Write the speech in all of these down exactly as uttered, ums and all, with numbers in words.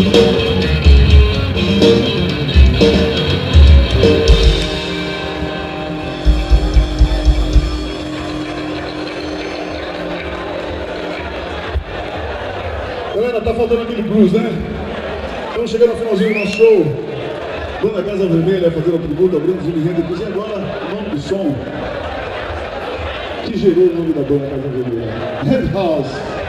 Galera, tá faltando aquele blues, né? Estamos chegando ao finalzinho do nosso show. Banda Casa Vermelha fazendo a tributo ao grande Jimi Hendrix. E agora, o nome do som que gerou o nome da banda Casa Vermelha. Red House.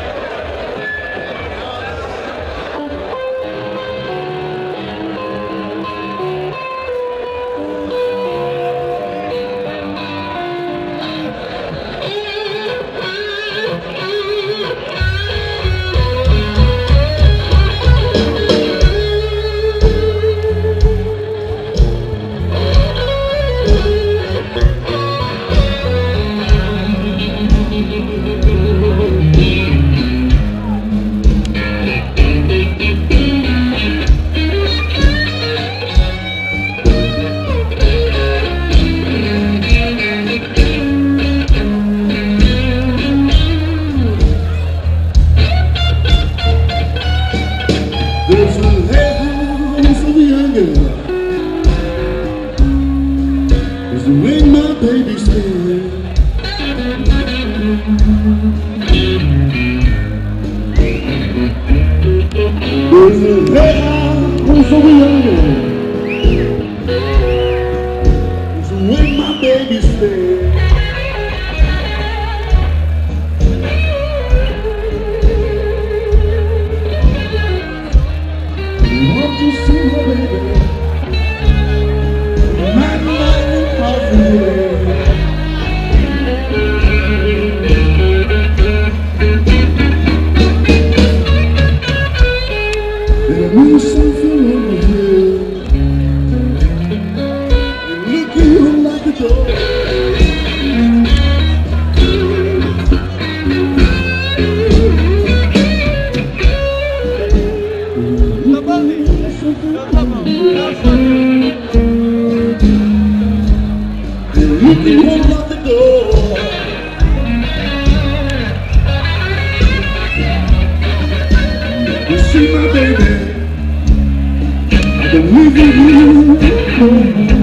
Is the way my baby stay. There's a head so younger. Is the way my baby stay. You want to see my baby? You won't lock the door. You see my baby, I don't leave you.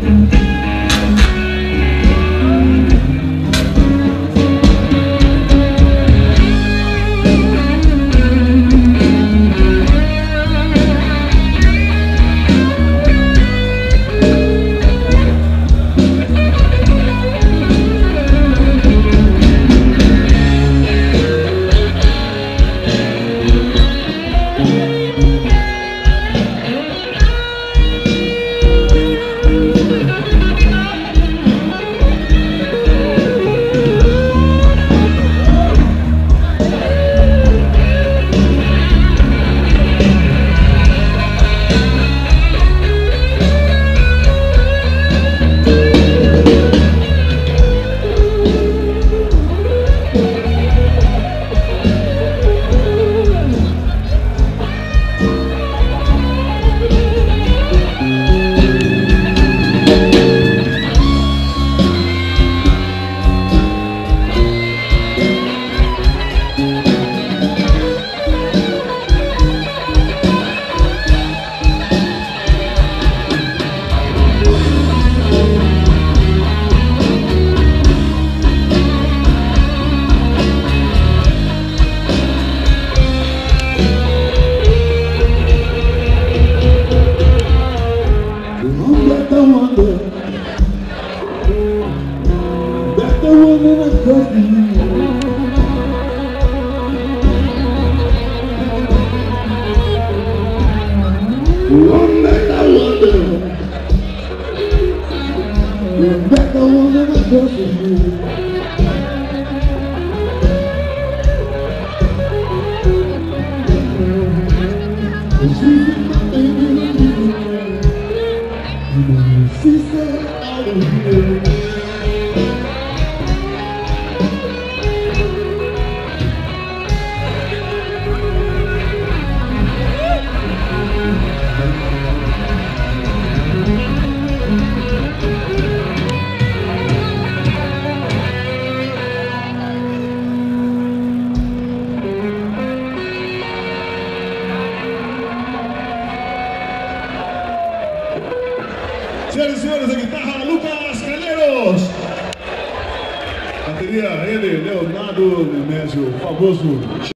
One night I wonder, that the one that I trust is you. And she's my baby, and she said I was here. Senhoras e senhores, a guitarra, Lucas Calheiros. Bateria, ele, Leonardo Nemésio, famoso